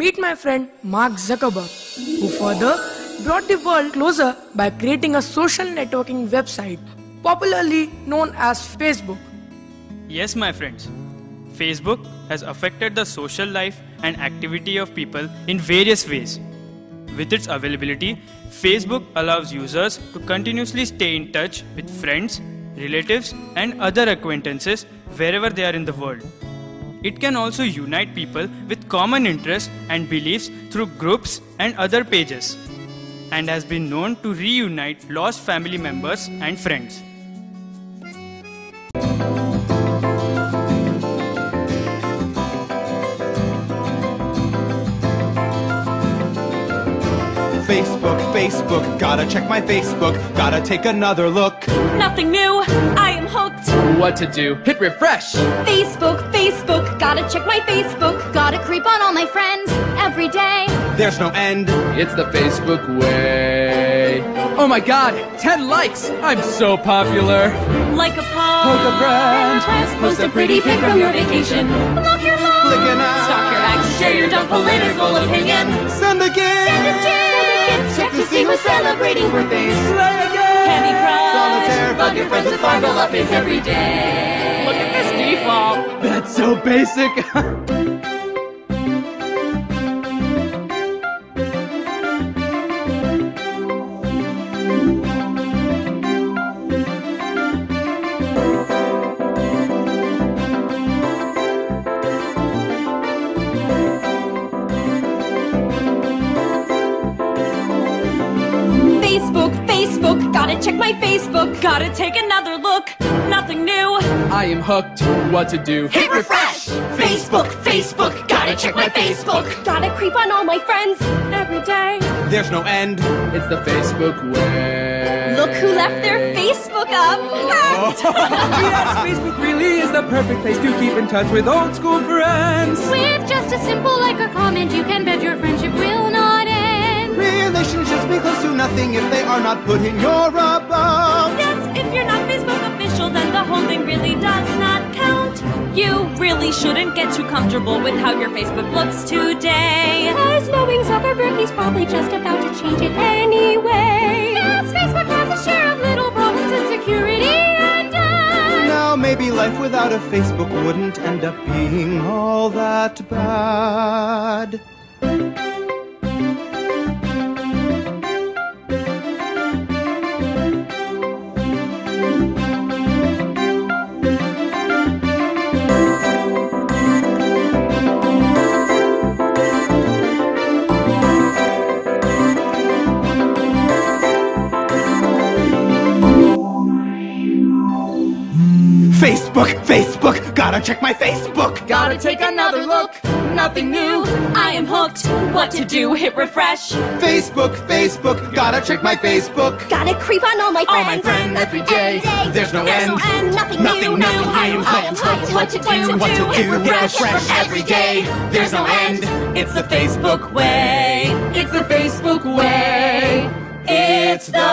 Meet my friend Mark Zuckerberg, who further brought the world closer by creating a social networking website, popularly known as Facebook. Yes, my friends. Facebook has affected the social life and activity of people in various ways. With its availability, Facebook allows users to continuously stay in touch with friends, relatives, and other acquaintances wherever they are in the world. It can also unite people with common interests and beliefs through groups and other pages, and has been known to reunite lost family members and friends. Facebook, Facebook, gotta check my Facebook, gotta take another look. Nothing new, I am hooked. What to do? Hit refresh! Facebook, Facebook, gotta check my Facebook. Gotta creep on all my friends every day. There's no end. It's the Facebook way. Oh my god, 10 likes! I'm so popular! Like a post. Poke a friend! Post a pretty pic from your vacation. Unlock your phone. Flicking out. Stalk your ex. Share your dumb political opinion. Send again. Check to see who's celebrating birthdays. Play again. Candy Crush. Solitaire. Bug your friends with Fargo updates every day. Look at this default! That's so basic! Facebook, Facebook, gotta check my Facebook. Gotta take another look. Nothing new. I am hooked. What to do? Hit refresh! Facebook, Facebook, gotta check my Facebook. Gotta creep on all my friends every day. There's no end. It's the Facebook way. Look who left their Facebook up. Yes, Facebook really is the perfect place to keep in touch with old school friends. With just a simple like or comment, you can bet your friendship will not end. Relationships be close to nothing if they are not put in your above. Yes, if you're not Facebook official, then the whole thing really does not count. You really shouldn't get too comfortable with how your Facebook looks today. As knowing Zuckerberg, he's probably just about to change it anyway. Yes, Facebook has a share of little problems and security and Now maybe life without a Facebook wouldn't end up being all that bad. Facebook, Facebook, gotta check my Facebook. Gotta take another look. Nothing new. I am hooked. What to do? Hit refresh. Facebook, Facebook, gotta check my Facebook. Gotta creep on all my friends. All my friends every day. There's no end. Nothing Nothing new. new. I am hooked. What to do? What to do? Hit refresh. Every day. There's no end. It's the Facebook way. It's the Facebook way. It's the